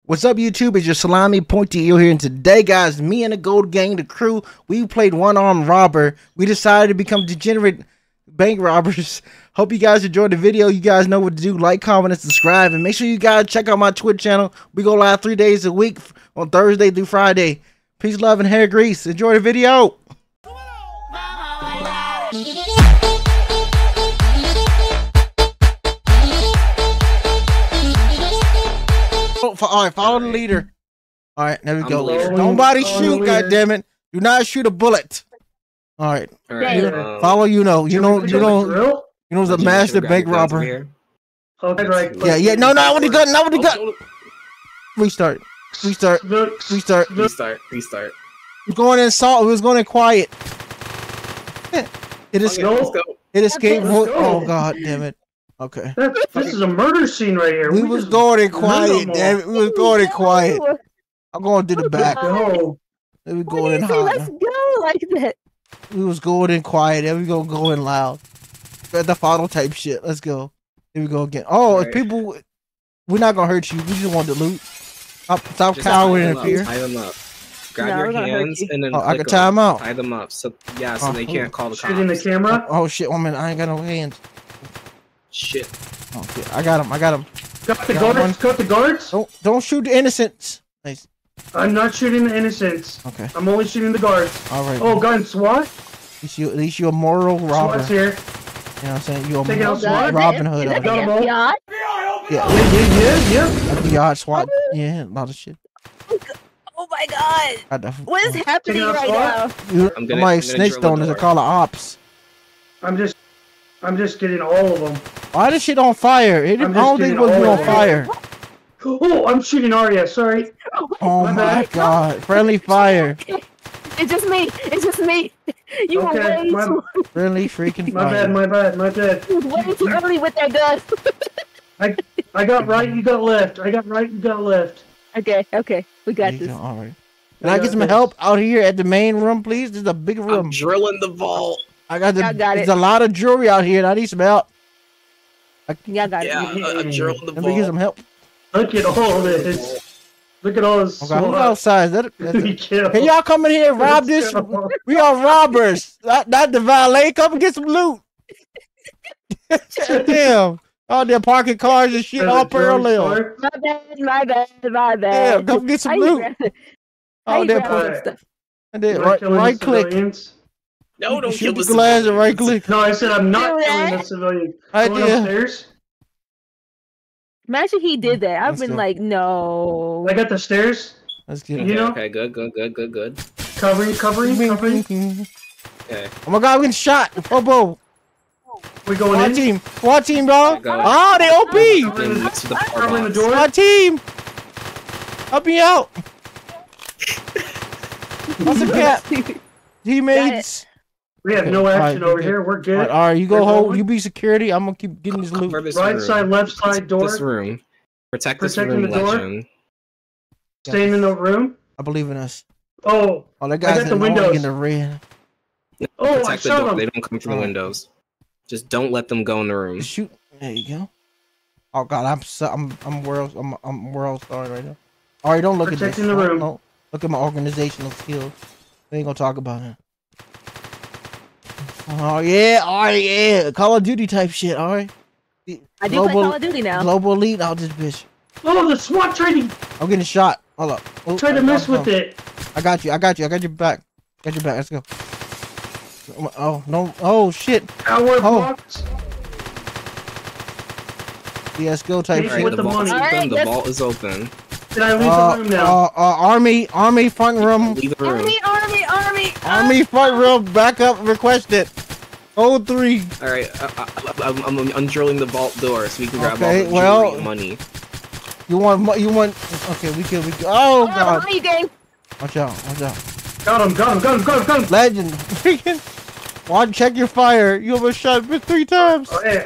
What's up, YouTube? It's your salami pointy eel here, and today, guys, me and the Gold Gang, the crew, we played one-armed robber. We decided to become degenerate bank robbers. Hope you guys enjoyed the video. You guys know what to do. Like, comment, and subscribe, and make sure you guys check out my Twitch channel. We go live 3 days a week on Thursday through Friday. Peace, love, and hair grease. Enjoy the video. All right, follow the leader. All right, there we go. Nobody shoot, goddammit. Do not shoot a bullet. All right. Follow, you know the master bank robber. Yeah. No, not with the gun. Not with the gun. Restart. We're going in salt. We was going in quiet. It escaped. Oh, god damn it. Okay. This is a murder scene right here. We was going in quiet, damn it. We was going in quiet. I'm going to the back. Then we going in hot. Let's go like that. We was going in quiet. Then we gonna go in loud. The final type shit. Let's go. Here we go again. Oh, right. People, we're not gonna hurt you. We just want to loot. Stop cowering in fear. Tie them up. Grab your hands and then I can tie them out. Tie them up. So yeah, so they can't call the cops. Shooting the camera. Oh shit, 1 minute. I ain't got no hands. Shit. Okay, I got him. Got the guards. Cut the guards. Don't shoot the innocents. Nice. I'm not shooting the innocents. Okay. I'm only shooting the guards. All right. Oh, gun SWAT. At least you're a moral robber. SWAT's here. You know what I'm saying? You're a moral Robin Hood. Got them all. Yeah. FBI, SWAT. Yeah, a lot of shit. Oh my god. What is happening right now? Somebody snitched on us. They call the ops. I'm just getting all of them. Why this shit on fire? I don't think it was on fire. Oh, I'm shooting Arya. Sorry. Oh my god. Friendly fire. It's just me. It's just me. You were way too... Friendly freaking fire. My bad. You were way too early with that gun. I got right, you got left. I got right, you got left. Okay. We got this. All right. Can I get some help out here at the main room, please? There's a big room. I'm drilling the vault. There's a lot of jewelry out here, and I need some help. Y'all got it. I'm drilling the vault. Let me get some help. Look at all this. Look at all this. Okay, who's outside? Can y'all come in here and rob this? We are robbers, not the valet. Come and get some loot. Damn. Oh, they're parking cars and shit all parallel. My bad. Yeah, come get some loot. Oh, they're parking stuff. And then right click. No, don't shoot kill the glass and right click. No, I said I'm not killing the civilian. Upstairs. Imagine he did that. I've been like, no. I got the stairs. Let's get it. Okay, good. Covering. Okay. Oh my god, we're getting shot. Bobo. We going in? SWAT team, dog. Oh, they OP. Covering the door. SWAT team. Help me out. What's the cap? Teammates. We have no action over here. We're good. All right, you go hold. You be security. I'm gonna keep getting this loot. Right side, left side door. This room. Protecting the door. Legend. Staying in the room. I believe in us. Oh, that guy's the windows. In the red. Oh, protect the door. They don't come from the windows. Just don't let them go in the room. Shoot. There you go. Oh god, I'm world star right now. All right, don't look at this. Protecting the room. No. Look at my organizational skills. We ain't gonna talk about it. Oh yeah. Call of Duty type shit. All right. I do play Call of Duty now. Global elite out this bitch. Oh, the SWAT training. I'm getting shot. Hold up. Oh, try to mess with it. I got you. I got your back. Got your back. Let's go. Oh no. Oh shit. Let's go type shit. With the money. The vault is open. Did I leave the room now? Army front room. Leave the room. Army front room. Backup requested. 03. All right, I'm undrilling the vault door so we can grab all the jewelry and money. You want? Okay, we can. Oh god. Watch out. Got him. Legend. Freaking. Watch, check your fire. You almost shot me 3 times. Oh yeah.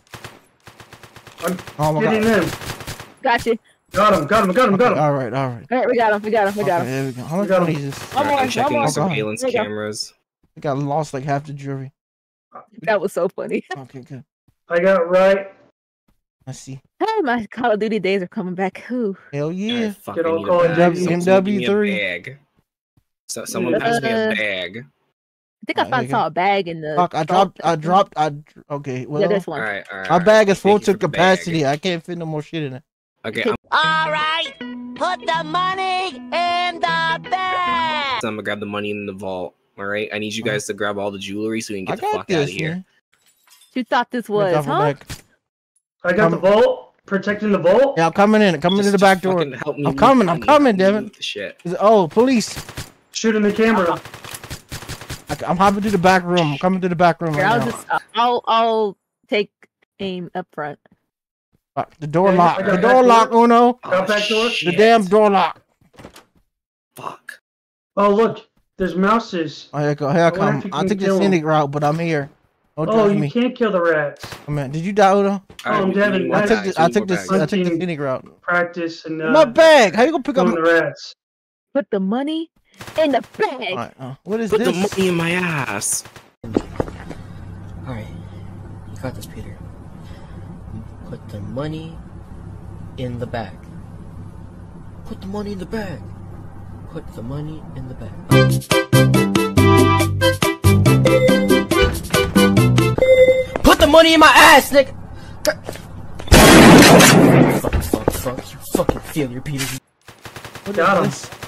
I'm getting him. Gotcha. Got him. All right. All right, we got him. There we go. How much money is this? I'm checking the surveillance cameras. I got lost like half the jewelry. That was so funny. Okay, good. I got right. Let's see. Oh, my Call of Duty days are coming back. Who? Hell yeah. Get all Call of Duty. MW3. So someone pass me a bag. I think I saw a bag in the. Fuck, okay, well. Yeah, this one. All right. My bag is full to capacity. I can't fit no more shit in it. Okay. All right. Put the money in the bag. So I'm gonna grab the money in the vault. All right. I need you guys to grab all the jewelry so we can get the fuck out of here. Man. You thought this was, huh? I got the vault. Protecting the vault. Yeah, I'm coming in. Coming to the back door. Help me. I'm coming, Devin. Shit. Oh, police. Shooting the camera. I'm hopping to the back room. I'm coming to the back room. I'll take aim up front. The door locked. The door locked, Uno. Got back door. The damn door locked. Fuck. Oh look, there's mouses. Oh, here I come. I took the scenic route, but I'm here. Oh, you can't kill the rats. Oh man, did you die, Uno? Oh, I'm Devin. I took the scenic route. Practice and my bag. How you gonna pick up the rats? Put the money in the bag. Right, what is this? Put the money in my ass. Alright, you got this, Peter. Put the money in the bag. Put the money in the bag. Put the money in the bag. Put the money in my ass, nigga! Fuck, you fucking failure, Peter. Got him.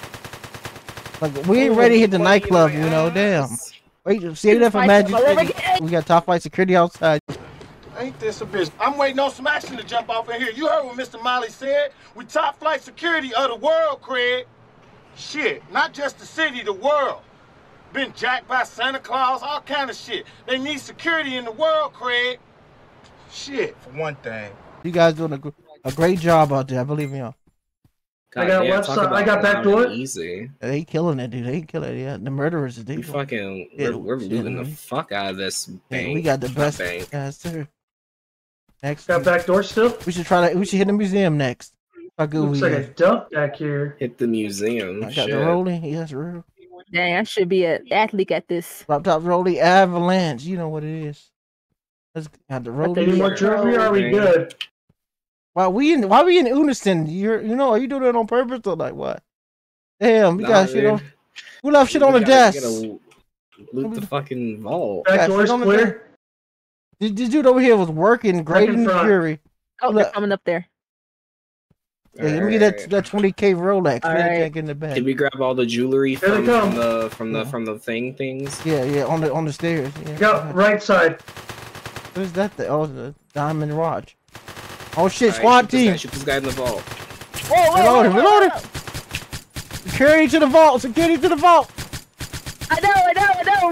Like, we ain't ready to hit the nightclub, you know, damn. Wait, save that for Magic City. We got top flight security outside. Ain't this a bitch? I'm waiting on some action to jump off in here. You heard what Mr. Molly said? We top flight security of the world, Craig. Shit, not just the city, the world. Been jacked by Santa Claus, all kind of shit. They need security in the world, Craig. Shit, for one thing. You guys doing a great job out there. I believe in y'all. I got left side. I got back door. Easy. They killing it, dude. They killing it. Yeah, the murderers. They fucking. We're looting the fuck out of this bank. Yeah, we got the best bank. Yes, sir. Next. Got back door still. We should try to. We should hit the museum next. How good Looks like a dump back here. Hit the museum. I got the rolling. Yes, real. Dang, I should be an athlete at this. Drop top rolling avalanche. You know what it is. Let's have the rolling. Any more trophy? Are we good? Why we in unison? Are you doing it on purpose or like what? Damn, you got shit on. Who left shit on the desk? Loot the fucking vault. Back door's clear. This dude over here was working, grading the jury. Oh, they're coming up there. Yeah, let me get that 20K Rolex. Right. In the back. Did we grab all the jewelry from the things? Yeah, on the stairs. Yeah. Go right side. Who's that? Oh, the diamond watch. Oh shit, SWAT team! Shoot this guy in the vault. Reload him! Security to the vault! Security to the vault! I know!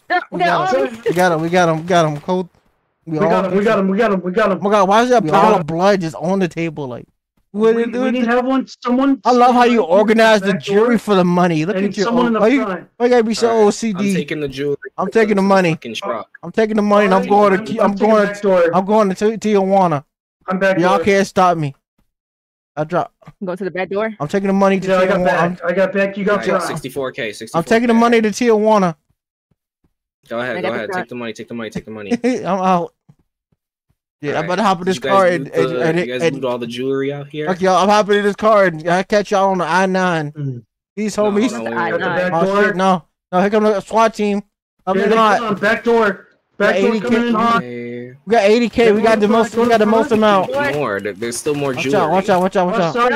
We got him. Cold. We got him. Oh my god, why is there a pile of blood just on the table? Like, we need to have someone. I love how you organize the jury for the money. Look at you. Why you gotta be so OCD? I'm taking the jewelry. I'm taking the money. I'm taking the money and I'm going to Tijuana. I'm back. Y'all can't stop me. Go to the back door. I'm taking the money to Tijuana. I got back. You got 64K. 64K. I'm taking the money to Tijuana. Go ahead. Take the money. I'm out. Yeah, I'm about to hop in this car and you guys loot all the jewelry out here. Okay, y'all, I'm hopping in this car and I catch y'all on the I-9. These homies. No, here come the SWAT team. Back door. Back door coming in hot. We got 80K. We got the most amount. More. There's still more jewelry. Watch out. Left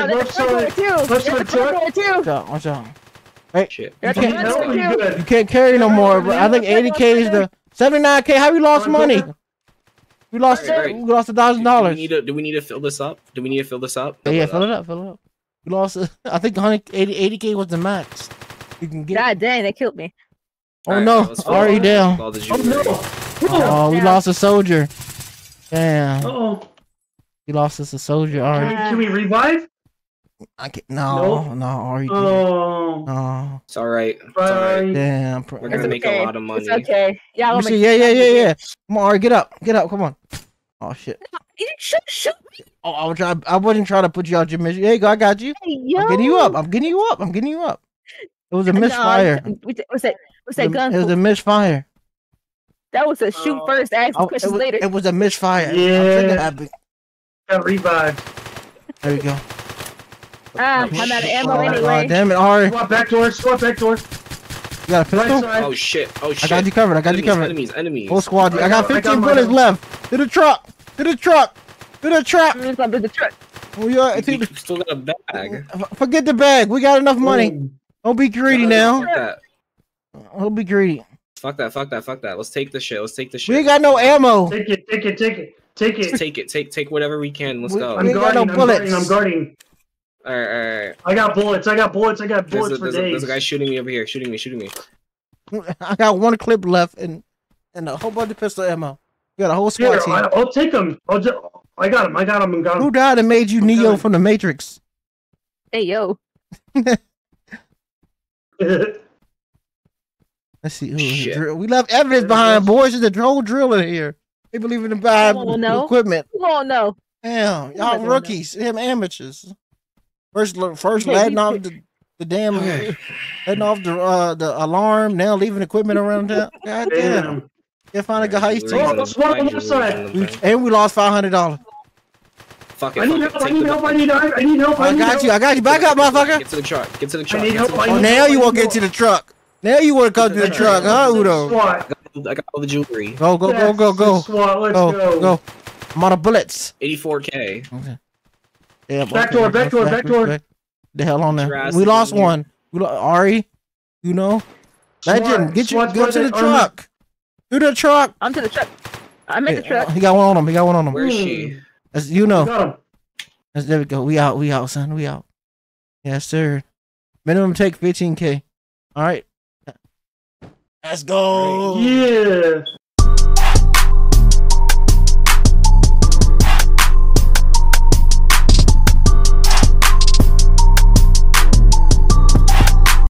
side. Watch out. Hey, shit. You can't carry no more, but I think 80K is the 79K. How we lost money? We lost $1,000. Do we need to fill this up? Yeah, fill it up. We lost. I think 80K was the max. You can get. God dang, they killed me. Oh no, already down. Oh, we lost a soldier. Damn. We lost us a soldier. Already. Can we revive? I can't. No. Already. Oh. No. It's alright. Damn. We're gonna make a lot of money. It's okay. Yeah. Yeah. Come on, Ari, get up. Come on. Oh shit. Shoot me. Oh, I wasn't trying to put you out your mission. There you go. I got you. Hey, yo. I'm getting you up. It was a misfire. What's that gun? It was a misfire. That was a shoot first, ask questions later. It was a misfire. Yeah. Got revived. There we go. I'm out of ammo anyway. Damn it, Ari. Squad back door. Squad back door. You got a pistol? Right oh shit. Oh shit. I got you covered. I got you covered. Enemies. Whole squad. I got 15 bullets left. To the truck. To the truck. To the truck. To the truck. Oh, yeah, you still got a bag. Forget the bag. We got enough money. Don't be greedy now. Fuck that. Don't be greedy. Fuck that. Let's take the shit. We ain't got no ammo. Take it. Take whatever we can. Let's go. We ain't got no bullets. I'm guarding. Alright. I got bullets for days. There's a guy shooting me over here. Shooting me. I got one clip left and a whole bunch of pistol ammo. You got a whole squad team. I'll take him. I got him. Who died and made you Neo from the Matrix? Hey, yo. Let's see. We left evidence behind, boys. There's a whole drill in here. They believe in the bad equipment. Oh, no. Damn, y'all rookies. Him amateurs. First letting off the damn, letting off the alarm. Now leaving equipment around town. God damn. Can't find a guy. And we lost $500. Fuck it. I need help. I need help. I got you. Back up, motherfucker. Get to the truck. I need help. Oh, now you want to get to the truck. Now you want to come to the truck, huh, Udo? I got all the jewelry. Go. SWAT, let's go. I'm out of bullets. 84K. Okay. Yeah, back door. The hell on there. We lost one. Ari, you know. Legend, go to the truck. To the truck. I'm to the truck. I'm at the truck. He got one on him. Where is she? As you know. There we go. We out, son. We out. Yes, sir. Minimum take 15K. All right. Let's go. Yeah.